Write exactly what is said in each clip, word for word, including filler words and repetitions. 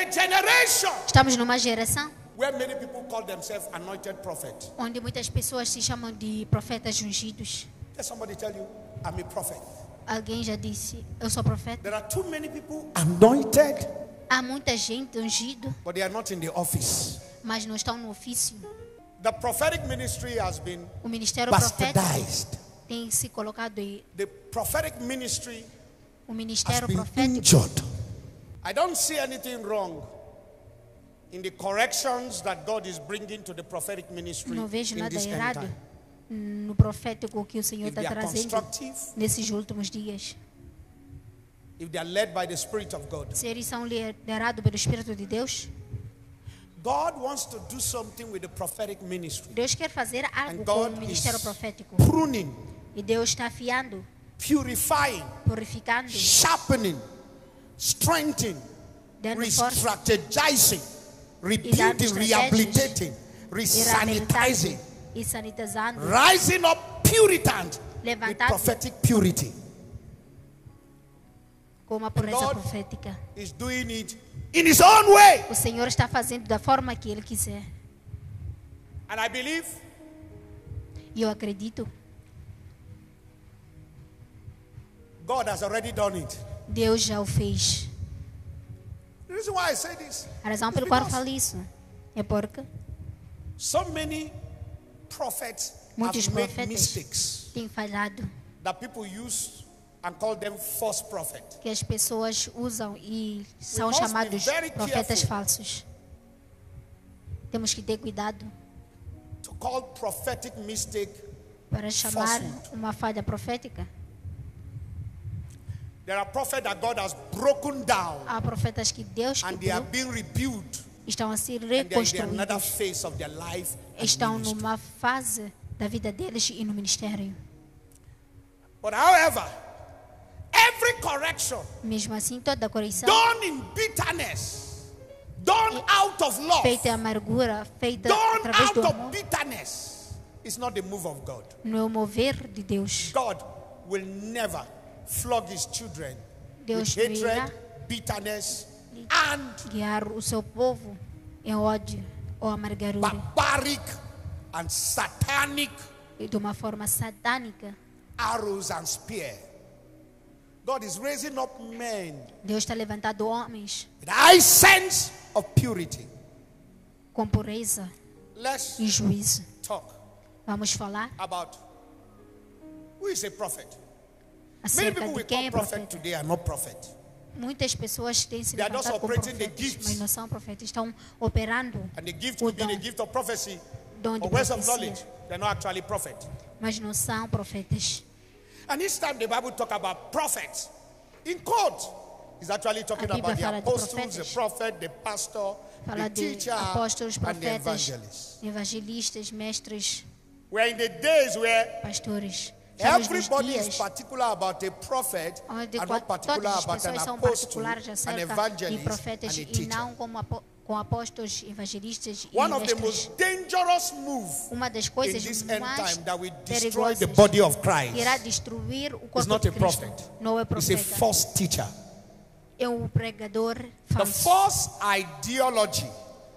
a generation Estamos numa geração where many people call themselves anointed prophet. onde muitas pessoas se chamam de profetas ungidos. Let somebody tell you, I'm a prophet. Alguém já disse, eu sou profeta. There are too many people anointed, Há muita gente ungida, but they are not in the office. mas não estão no ofício. The prophetic ministry has been O ministério profético bastardized. tem se colocado em, The prophetic ministry o has ministério been profético. injured. I don't see anything wrong in the corrections that God is bringing to the prophetic ministry Não vejo in nada this end errado time. no profético que o Senhor If está they are trazendo constructive, nesses últimos dias. if they are led by the Spirit of God, Se eles são liderados pelo Espírito de Deus, God wants to do something with the prophetic ministry. Deus quer fazer algo And com God o is ministério profético. pruning, E Deus está afiando, purifying, purificando, sharpening, strengthening, dando força re-strategizing, dando rebuilding, estratégias, rehabilitating, e re-sanitizing, reabilitando e sanitizando, rising up Puritans with levantando prophetic purity. com uma pureza God profética. is doing it in His own way. O Senhor está fazendo da forma que Ele quiser. And I believe E eu acredito, God has already done it. Deus já o fez. The reason why I say this A razão is pelo qual eu because falo isso é porque so many prophets muitos have made profetas mistakes têm falhado, that people use and call them false prophet. que as pessoas usam e são must be chamados very profetas careful. falsos. Temos que ter cuidado To call prophetic mistake, para chamar Falsehood. uma falha profética. there are prophets that God has broken down Há profetas que Deus and they are quebrou, being rebuilt estão a ser and they are in another reconstruídos, phase of their life and estão ministry. numa fase da vida deles e no ministério. But however, every correction Mesmo assim, toda correção done in bitterness, done out of love, feita em amargura, feita done através out do of amor, bitterness is not the move of God. no é o mover de Deus. God will never flog His children Deus with não irá hatred, bitterness, and guiar o seu povo em ódio ou amargura barbaric and satanic e de uma forma satânica. arrows and spear. God is raising up men Deus está levantando homens with high sense of purity. com pureza Let's e juízo. talk Vamos falar about who is a prophet. Many acerca people de we quem call é prophet profeta. today are not prophet. Muitas pessoas têm se They are just levantado como operating the profetas, gifts. mas não são profetas. Estão operando And the gift o could be dom, the gift of prophecy dom de or words of profecia, knowledge. They're not actually prophet. mas não são profetas. And each time the Bible talk about prophets, in quote, is actually talking A Bíblia about the fala de apostles, the profetas. prophet, the pastor, Fala the de teacher, apóstolos, and the profetas, evangelist. evangelistas, mestres, We're in the days where pastores. Estamos nos everybody is dias particular about a prophet onde and qua- not todas particular as about an pessoas são apostle, particulares an acerca de evangelist, profetas and a e teacher. não como apo- com apóstolos, evangelistas e One of the mestres. most dangerous moves Uma das in coisas this end mais time that will destroy the perigosas body of que irá Christ destruir o is corpo not de a Cristo. prophet. Não é It's a profeta, false teacher. é um pregador The falso. false ideology,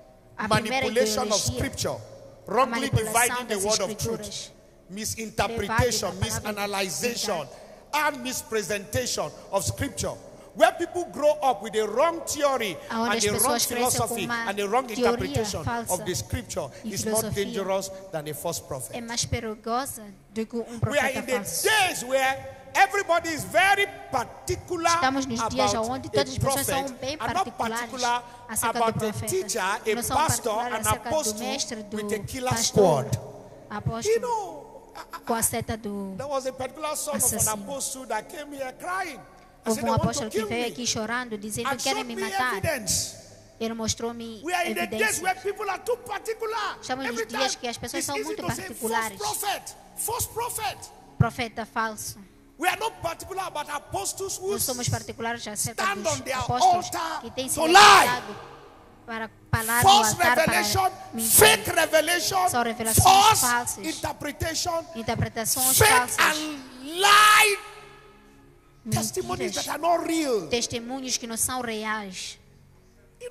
A primeira manipulation of ideologia, scripture, wrongly manipulação dividing the das word of escrituras, truth, misinterpretation, levado da palavra misanalyzation, and mispresentation of scripture. Where people grow up with the wrong theory Aonde and as the wrong pessoas crescem com philosophy uma and the wrong teoria interpretation falsa of the scripture e is more filosofia. dangerous than a false é prophet. mais perigosa do que um We are profeta in the falso. days where everybody is very particular Estamos nos dias about onde a todas as pessoas são prophet bem and not particulares particular acerca do about a profeta. teacher, a Não são pastor, particulares an acerca do apostle mestre, do with a killer pastor, squad. apóstolo, You know, com a seta do... there was a particular son of an Assassino. apostle that came here crying. I Houve said, um they want to apóstolo que kill veio me. aqui chorando, dizendo And que querem showed me me matar. evidence. Ele mostrou-me We are in the days evidência. where people are too particular. Estamos nos Every dias time que as pessoas it's são easy muito to say particulares. false prophet, false prophet. Profeta falso. We are not particular about apostles who Não somos particulares acerca stand dos on their apóstolos altar que têm se to levantado para falar no false altar revelation, para mentir. fake revelation, São revelações false falsas. interpretation, Interpretações fake falsas. and lie testimonies Mentiras. that are not real. Testemunhos que não são reais. You know,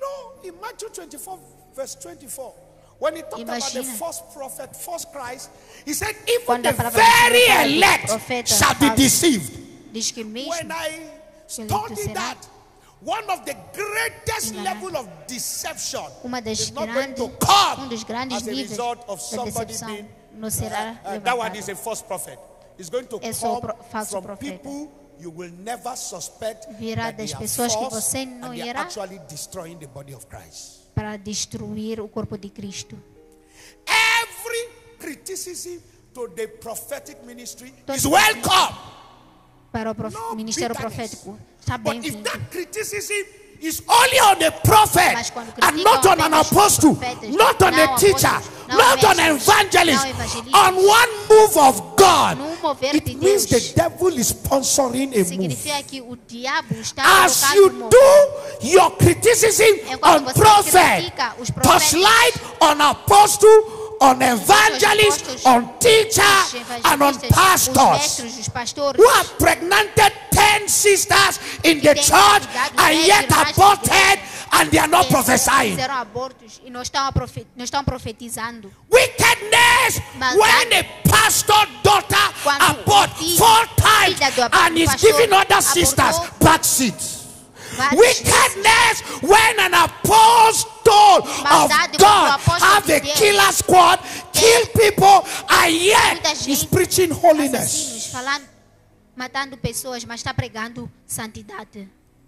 in Matthew twenty-four, verse twenty-four, when he talked about the Imagina. false prophet, false Christ, he said, even Quando a the palavra do Senhor very fala do elect profeta shall be falso, deceived. diz que mesmo When I que eleito studied será, that, one of the greatest enganado. level of deception uma das is not going to grandes, come um dos grandes as a níveis result of da somebody decepção being não será uh, that one levantado. is a false prophet. It's going to É só o come pro- falso from profeta. people you will never suspect Virá that they das are pessoas que false você não and they are irá actually destroying the body of Christ. para destruir o corpo de Cristo. Every criticism to the prophetic ministry Todo is welcome. Para o prof... No ministério bitterness. profético está But if bem-vindo. that criticism is only on the prophet Mas quando and criticam not on an apenas os apostle, profetas, not on não a teacher, apóstolos, não not on an mestres, evangelist, não evangelistas, on one move of God, num mover it de means Deus, the devil is sponsoring a move. significa que o diabo está As colocando you um mover. do your criticism Enquanto on você prophet, critica os profetas, touchlight on apostle, on evangelist, apóstolos, on teacher, os and on evangelistas, os pastors, mestres, os pastores, who have pregnanted ten sisters in the tem church cuidado and dez yet irmãs de aborted and they are not que prophesying. fizeram abortos e não estão, a profe- não estão profetizando. Wickedness Maldade. when a pastor daughter Quando abort o filho- four times filha do and is pastor giving other sisters abortou back seats. Várias Wickedness when an apostle Maldade of quando o God apóstolo have de a Deus killer squad, kill people and muita yet gente, is preaching assassinos, holiness. falando, matando pessoas, mas está pregando santidade.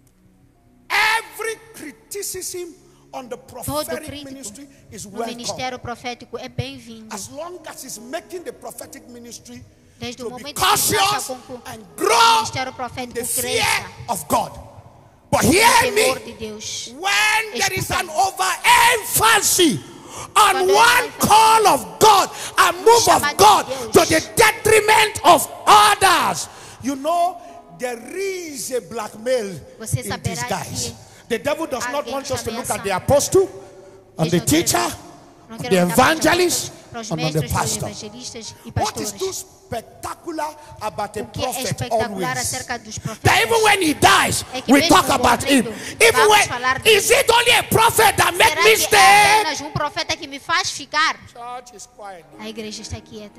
Every criticism on the Todo prophetic crítico ministry is no welcome. ministério profético é bem-vindo. As long as it's making the prophetic ministry Desde to o be momento que se cautious com que and o grow ministério in profético the fear cresça of God. But no hear temor me, de Deus. when there is an Escuta. overemphasis on Quando é one ênfase call of God, a move of chamado de God Deus. to the detriment of others, you know there is a blackmail Você in saberá disguise. que The devil does not alguém want us to look está at the ameaçando. apostle, on Deus the não quer- teacher, não on quer the olhar para os evangelist, apóstolos, para os and on the mestres, para os pastor. evangelistas e What is too pastores. spectacular about a O que é prophet espetacular always? acerca dos That profetas even when he dies, é que we mesmo talk about him. morrendo, Even vamos when falar dele. is it only a prophet that make Será me que é stay? apenas um profeta que me faz ficar? Church is quiet. A igreja está quieta.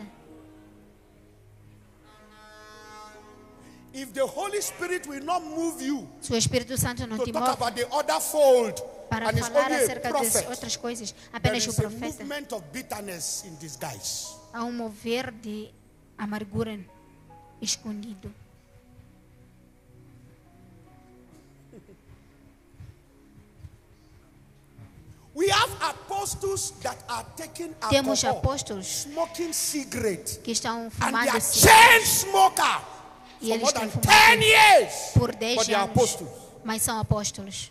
If the Holy Spirit will not move you Se o Espírito Santo não to te talk move about the other fold, para and it's falar only a acerca das prophet, outras coisas, there apenas o is a profeta, movement of bitterness in disguise. há um mover de amargura escondido. We have apostles that are taking Temos alcohol, apóstolos smoking cigarette, que estão and they fumando are cigarro chain smoker e for eles more têm than fumado ten years. por But dez they are anos, apostles. mas são apóstolos.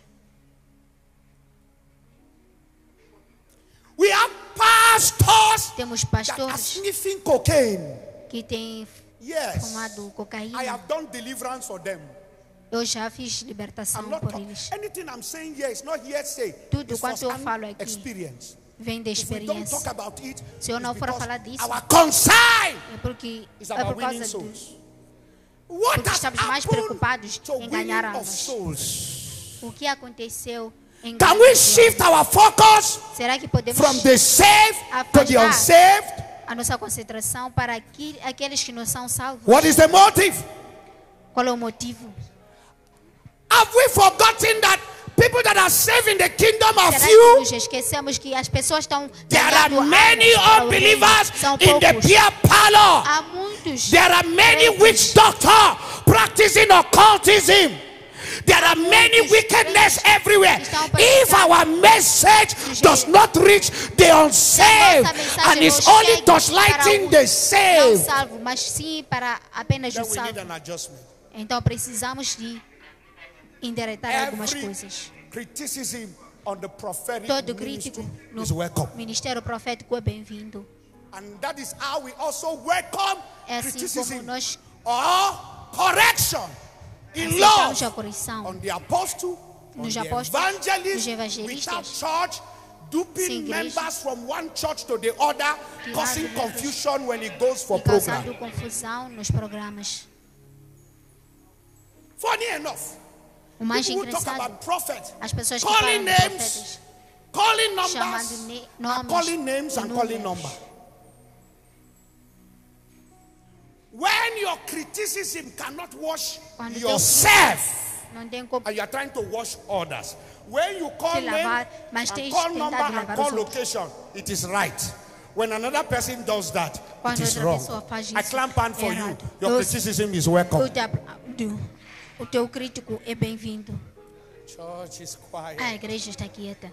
We have pastors Temos that are pastores sniffing cocaine. que têm Yes. fumado I cocaína. have done deliverance for them. Eu já fiz libertação I'm not por talk- eles. anything I'm saying here is not hearsay. Tudo It's quanto eu first-hand falo aqui experience. Vem da If we don't experiência. talk about it, Se eu it's não for because falar disso, our concern é porque is é about por winning causa do, souls. What porque has estamos mais happened preocupados to em ganhar winning of almas. souls? O que aconteceu em Can ganhar we almas? shift our focus Será que podemos from the saved to the afastar unsaved? a nossa concentração para aqui, aqueles que não são salvos? What is the motive? Qual é o motivo? Have we forgotten that people that are saved in the kingdom are Será que few? nos esquecemos que as pessoas estão There are ganhando many almas para o reino? unbelievers São in the poucos. beer parlor. Há muitos. There are many crentes. witch doctors practicing occultism. There are many wickedness everywhere. If our message does not reach the unsaved and is only touchlighting the Não saved, salvo, mas sim para apenas then o we need salvo. an adjustment. Então precisamos de endereitar algumas Every coisas. criticism on the prophetic Todo crítico ministry no is welcome. ministério profético é bem-vindo. And that is how we also welcome É assim criticism como nós or correction in aceitamos a love correção on the apostle, on Nos the apóstolos, evangelist, nos evangelistas, without church, duping sem igreja, members from one church to the other, tirando causing membros confusion when it goes for e causando program. confusão nos programas. Funny enough, O mais people who talk engraçado, about prophets, as pessoas que calling falam de names, profetas, calling chamando numbers, ne- and nomes calling names e and calling números. number. When your criticism cannot wash Quando yourself, Não tem como and you are trying to wash others. When you call te name lavar, mas and tens call tentado number and lavar call os outros. location, it is right. When another person does that, Quando it is outra wrong. pessoa faz I isso, clamp hand for é you. errado. Your Eu- criticism is welcome. O teu, o teu crítico é bem-vindo. Church is quiet. A igreja está quieta.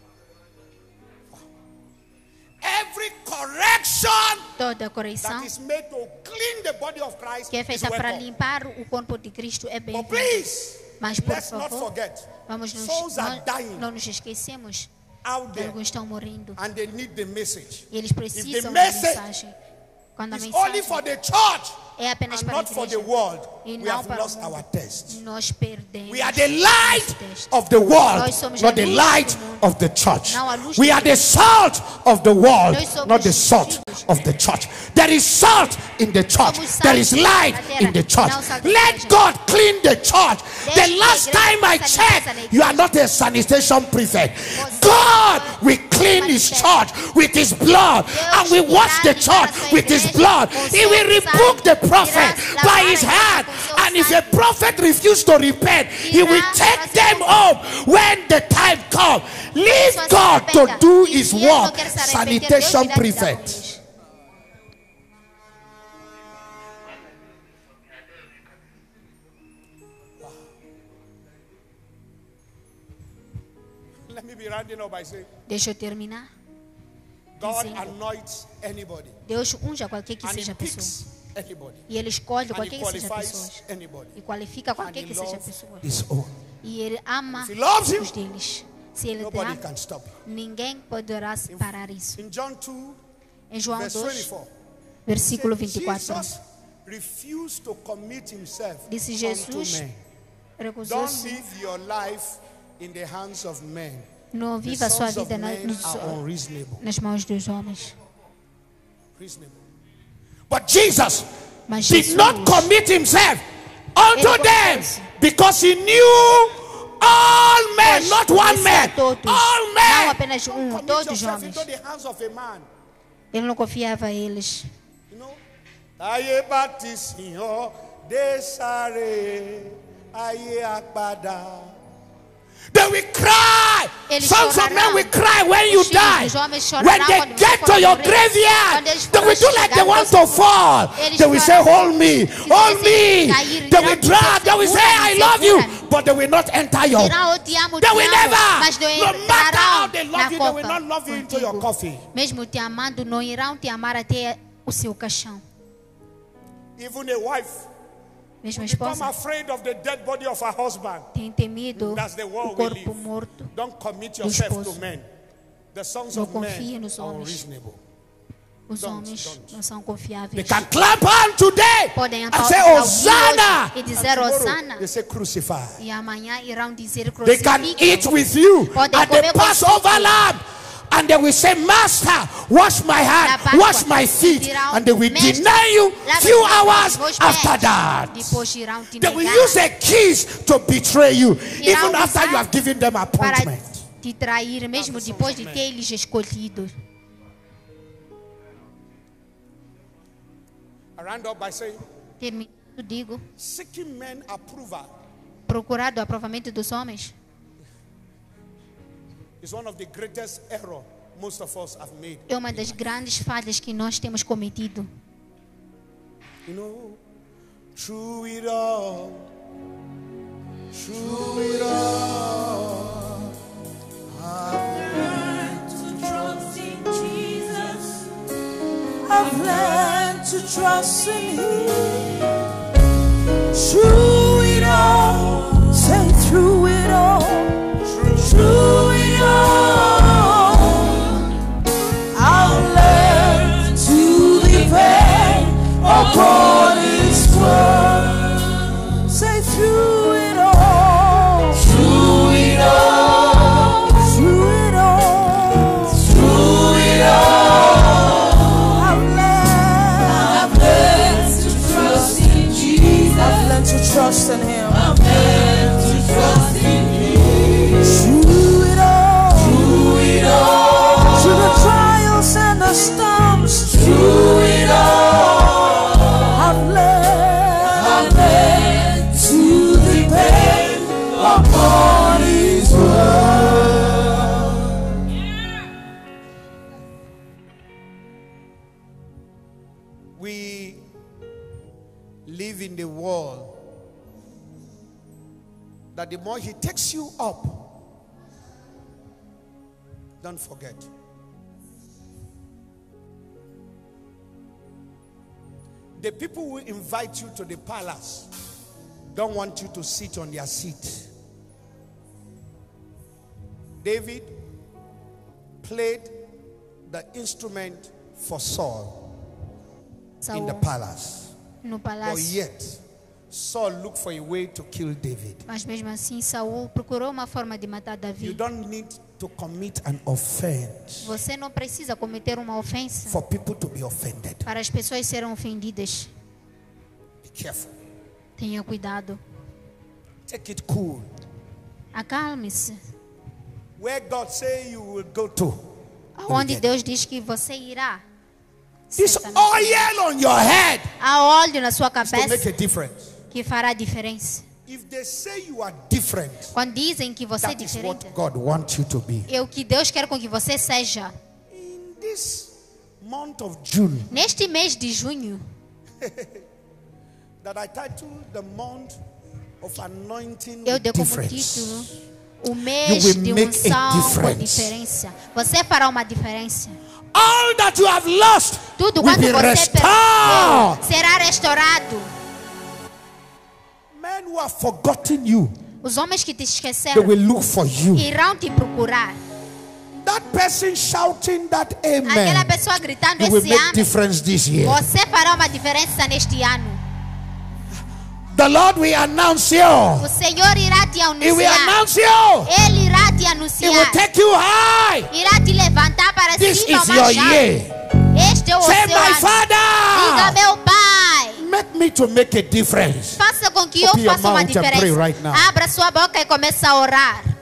Every correction Toda correção that is made to clean the body of Christ que é is feita para welcome. limpar o corpo de Cristo é But bem-vinda. please, Mas, por let's not favor, forget, vamos nos, souls are não, dying não nos esquecemos out que there alguns estão morrendo. and they need the message. E eles If precisam the da message mensagem. Quando a It's only mensagem for the church é apenas and para a not for the igreja world. e We não have para lost o mundo, our test. nós perdemos We are the esse light teste. of the world, Nós somos not a the luz light do mundo. of the church. Não a luz We do are the mundo. salt of the world, Nós somos not the os salt filhos. of the church. There is salt in the church. Somos sal There is light da terra, in the church. não sal da Let igreja. God clean the church. The Deixe que a last igreja time I faça a limpeza na checked, you are igreja. not a sanitation prefect. Você God will clean uma his limpeza. church with his blood, and we wash the irá limpar a church sua with his igreja blood. com He will seu rebuke sangue. the prophet Irá by lavar his a igreja hand. com seu And if a sangue. prophet refuses to repent, he will Irá take fazer them com- home when the time comes. Leave Pessoas se God to arrependam. do E his se ele não work. quer se arrepender, Deus Sanitation irá lidar com prefect. eles. Let me be rounding up by saying, Deixa eu terminar. God Dizendo. anoints anybody, Deus unja qualquer que and seja he a pessoa. picks anybody, E ele escolhe and he qualquer que seja a pessoa. qualifies anybody, E qualifica and qualquer he que seja a loves pessoa. his own. E ele ama If he loves you, os deles. Se ele te nobody ama, can stop you. ninguém poderá parar isso. In John two, Em João verse dois, twenty-four, versículo said, vinte e quatro, Jesus refused to commit himself disse unto Jesus men. Don't recusou-se, leave your life in the hands of men. não The viva a sua sons of vida na- men nos- are unreasonable. nas mãos dos homens. Reasonable. But Jesus Mas did Jesus, not commit himself unto Ele them conhece. because he knew all men, Pois not one conhecia man, todos, all não men. apenas Don't um, commit todos yourself homens. into the hands of a man. Ele não confiava a eles. You know, ayé bá ti sìn ọ́ dé sáré, ayé àpàdà. They will cry. Eles Sons of chorarão. men will cry when you Os filhos die. dos homens When chorarão they quando get você to for your morrer. graveyard, Quando eles they will forem do like they chegar want no to fall. Eles They will say, chorarão. hold me, Se hold tivessem me. caído, They irão will dizer, drag, they will say, I segura-me, love you. segura-me. But they will not enter your. Dirão, eu te amo, They te will amo, never. mas não No matter how they entrarão love na you, they will copa not love you into your contigo. coffee. Mesmo te amando, não irão te amar até o seu caixão. Even a wife Mesmo a become esposa afraid of the dead body of her husband. tem temido That's the o world we corpo live. morto. Don't commit do yourself esposo. to men. The sons Não of confie men nos are homens. unreasonable. Os Don't, homens don't. não são They confiáveis. can clap hand today Podem and aplaudir say, Hosanna. e And dizer tomorrow, Hosanna. they say crucify. E amanhã irão dizer They can eat crucifica. with you Podem at the comer Passover contigo. lamb. And they will say, Master, wash my hand, Na Páscoa, wash my feet. dirão, And they will Mestre, deny you lava few os hours meus pés. after that. Depois irão te They will negar use a kiss to betray you, Irão even after usar you have given them para appointment. te trair, mesmo That's the depois sons de of ter eles escolhido. I round up by saying, Terminando, digo, seeking men approval procurar do aprovamento dos homens is one of the greatest error most of us have made. é uma das grandes falhas que nós temos cometido. You know, through it all, through it all, Trust in Jesus. I've learned to trust in Him. Through it all, say through it all, through it all, I've learned to depend upon His word. Say through it all, through it all, through it all, through it all, I've learned, I've learned to trust in Jesus. I've learned to trust that the more he takes you up, don't forget. The people who invite you to the palace don't want you to sit on their seat. David played the instrument for Saul Saul, in the palace. no But palácio. yet, Saul looked for a way to kill David. Mas mesmo assim, Saul procurou uma forma de matar You Davi. don't need to commit an offense Você não precisa cometer uma ofensa for people to be offended. para as pessoas serem ofendidas. Be careful. Tenha cuidado. Take it cool. Acalme-se. Where God say you will go to. Aonde Deus diz que você irá. This certamente. oil on your head Há óleo na sua to make cabeça a difference. que fará diferença. If they say you are different, Quando dizem que você é that is diferente, what God wants you to be. é o que Deus quer com que você seja. In this month of June, Neste mês de junho, that I titled the month of anointing eu with dei como difference. título o mês You will de make a unção com difference. diferença. Você fará uma diferença. All that you have lost Tudo will quanto be você restored. perdeu será restaurado. Men who have forgotten you, Os homens que te they esqueceram will look for you. irão te procurar. That person shouting that Aquela amen, pessoa gritando you will esse make amém. difference this year. Você fará uma diferença neste ano. The Lord will announce you. O Senhor irá te He will anunciar. announce you. Ele irá te He will anunciar. take you high. Irá te levantar para This cima is your mais alto. year. Este é o Say, seu my ano. Diga, Father, meu Pai, make me to make a difference. faça com que eu Open your faça uma mouth and pray diferença. right now. Abra sua boca e comece a orar.